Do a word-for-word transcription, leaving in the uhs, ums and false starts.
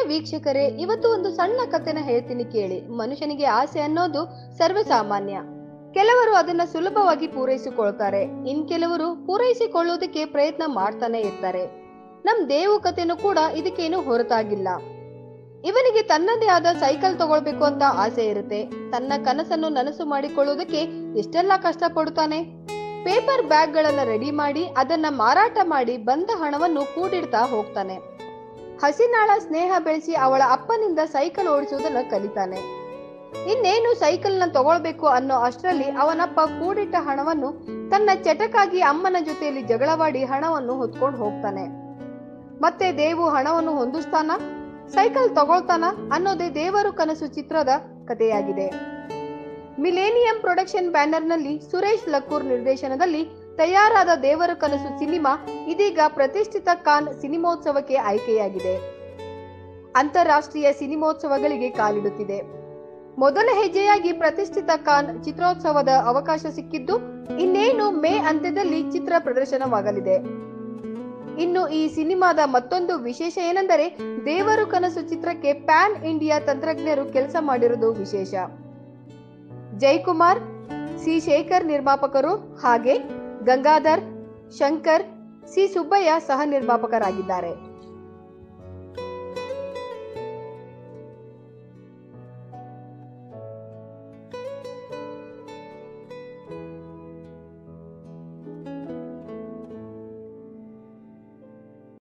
ವೀಕ್ಷಕರೇ, ಇವತ್ತು ಒಂದು ಸಣ್ಣ ಕಥೆನ ಹೇಳ್ತೀನಿ ಕೇಳಿ. ಮನುಷ್ಯನಿಗೆ ಆಸೆ ಅನ್ನೋದು ಸರ್ವಸಾಮಾನ್ಯ. ಕೆಲವರು ಅದನ್ನ ಸುಲಭವಾಗಿ ಪೂರೈಸಿಕೊಳ್ತಾರೆ, ಇನ್ ಕೆಲವರು ಪೂರೈಸಿಕೊಳ್ಳುವುದಕ್ಕೆ ಪ್ರಯತ್ನ ಮಾಡ್ತಾನೆ ಇರ್ತಾರೆ. ನಮ್ ದೇವು ಕಥೆನೂ ಕೂಡ ಇದಕ್ಕೇನು ಹೊರತಾಗಿಲ್ಲ. ಇವನಿಗೆ ತನ್ನದೇ ಆದ ಸೈಕಲ್ ತಗೊಳ್ಬೇಕು ಅಂತ ಆಸೆ ಇರುತ್ತೆ. ತನ್ನ ಕನಸನ್ನು ನನಸು ಮಾಡಿಕೊಳ್ಳುವುದಕ್ಕೆ ಎಷ್ಟೆಲ್ಲಾ ಕಷ್ಟ ಪಡುತ್ತಾನೆ. ಪೇಪರ್ ಬ್ಯಾಗ್ ಗಳನ್ನ ರೆಡಿ ಮಾಡಿ ಅದನ್ನ ಮಾರಾಟ ಮಾಡಿ ಬಂದ ಹಣವನ್ನು ಕೂಡಿಡ್ತಾ ಹೋಗ್ತಾನೆ. ಹಸಿನಾಳ ಸ್ನೇಹ ಬೆಳೆಸಿ ಅವಳ ಅಪ್ಪನಿಂದ ಸೈಕಲ್ ಓಡಿಸುವುದನ್ನ ಕಲಿತಾನೆ. ಇನ್ನೇನು ಸೈಕಲ್ ನ ತಗೊಳ್ಬೇಕು ಅನ್ನೋ ಅಷ್ಟರಲ್ಲಿ ಅವನಪ್ಪ ಕೂಡಿಟ್ಟ ಹಣವನ್ನು ತನ್ನ ಚಟಕ್ಕಾಗಿ ಅಮ್ಮನ ಜೊತೆಯಲ್ಲಿ ಜಗಳವಾಡಿ ಹಣವನ್ನು ಹೊತ್ಕೊಂಡು ಹೋಗ್ತಾನೆ. ಮತ್ತೆ ದೇವು ಹಣವನ್ನು ಹೊಂದಿಸ್ತಾನ, ಸೈಕಲ್ ತಗೊಳ್ತಾನ ಅನ್ನೋದೇ ದೇವರು ಕನಸು ಚಿತ್ರದ ಕಥೆಯಾಗಿದೆ. ಮಿಲೇನಿಯಂ ಪ್ರೊಡಕ್ಷನ್ ಬ್ಯಾನರ್ ನಲ್ಲಿ ಸುರೇಶ್ ಲಕ್ಕೂರ್ ನಿರ್ದೇಶನದಲ್ಲಿ ತಯಾರಾದ ದೇವರ ಕನಸು ಸಿನಿಮಾ ಇದೀಗ ಪ್ರತಿಷ್ಠಿತ ಕಾನ್ ಸಿನಿಮೋತ್ಸವಕ್ಕೆ ಆಯ್ಕೆಯಾಗಿದೆ. ಅಂತಾರಾಷ್ಟ್ರೀಯ ಸಿನಿಮೋತ್ಸವಗಳಿಗೆ ಕಾಲಿಡುತ್ತಿದೆ. ಮೊದಲ ಹೆಜ್ಜೆಯಾಗಿ ಪ್ರತಿಷ್ಠಿತ ಕಾನ್ ಚಿತ್ರೋತ್ಸವದ ಅವಕಾಶ ಸಿಕ್ಕಿದ್ದು, ಇನ್ನೇನು ಮೇ ಅಂತ್ಯದಲ್ಲಿ ಚಿತ್ರ ಪ್ರದರ್ಶನವಾಗಲಿದೆ. ಇನ್ನು ಈ ಸಿನಿಮಾದ ಮತ್ತೊಂದು ವಿಶೇಷ ಏನೆಂದರೆ, ದೇವರು ಕನಸು ಚಿತ್ರಕ್ಕೆ ಪ್ಯಾನ್ ಇಂಡಿಯಾ ತಂತ್ರಜ್ಞರು ಕೆಲಸ ಮಾಡಿರುವುದು ವಿಶೇಷ. ಜಯಕುಮಾರ್, ಸಿ ಶೇಖರ್ ನಿರ್ಮಾಪಕರು, ಹಾಗೆ ಗಂಗಾಧರ್, ಶಂಕರ್, ಸಿ ಸುಬ್ಬಯ್ಯ ಸಹ ನಿರ್ಮಾಪಕರಾಗಿದ್ದಾರೆ.